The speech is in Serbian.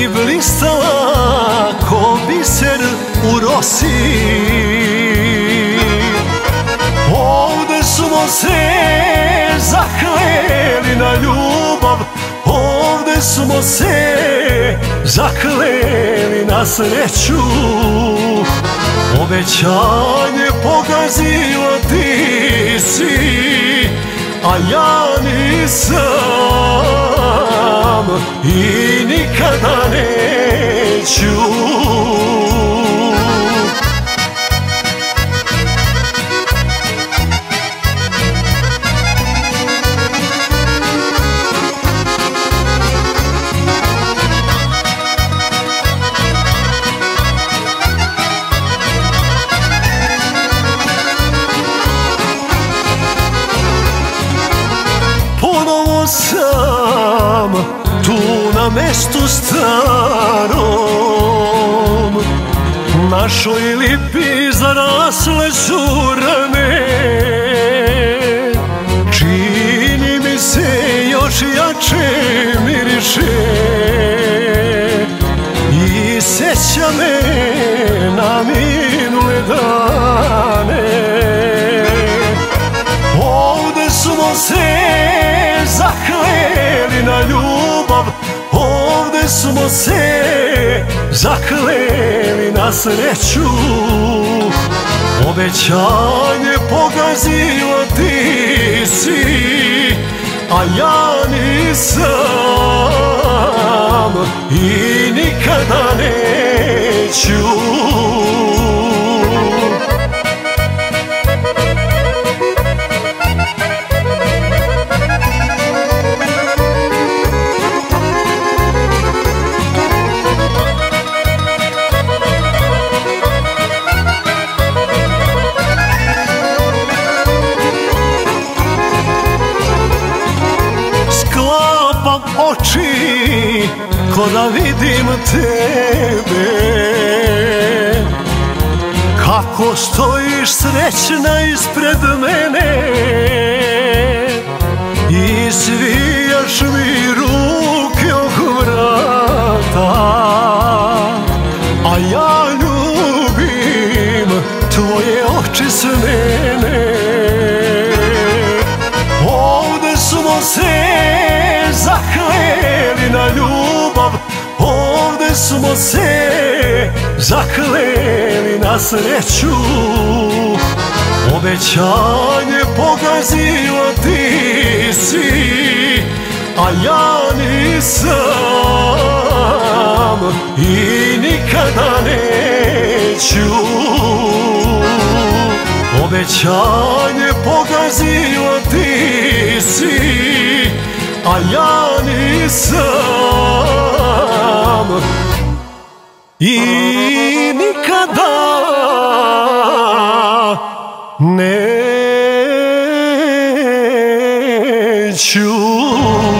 mi blistala ko biser u rosi. Ovde smo se zakleli na ljubav, ovde smo se zakleli na sreću. Obećanje pogazila ti si, a ja nisam i nikada neću. Ponovo sam tu na mestu starom, našoj lipi zarasle su rane. Čini mi se još jače miriše i seća me na minule dane. Ovde smo se zakleli na ljubav, ovde smo se zakleli na sreću. Obećanje pogazila ti si, a ja nisam i nikada neću. Sklapam oči ko da vidim tebe, kako stojiš srećna ispred mene i svijaš mi ruke oko vrata, a ja ljubim tvoje oči smene. Ovde smo se zakleli na ljubav, ovde smo se zakleli na sreću. Obećanje pogazila ti si, a ja nisam i nikada neću. Obećanje pogazila ti si, a ja nisam i nikada neću.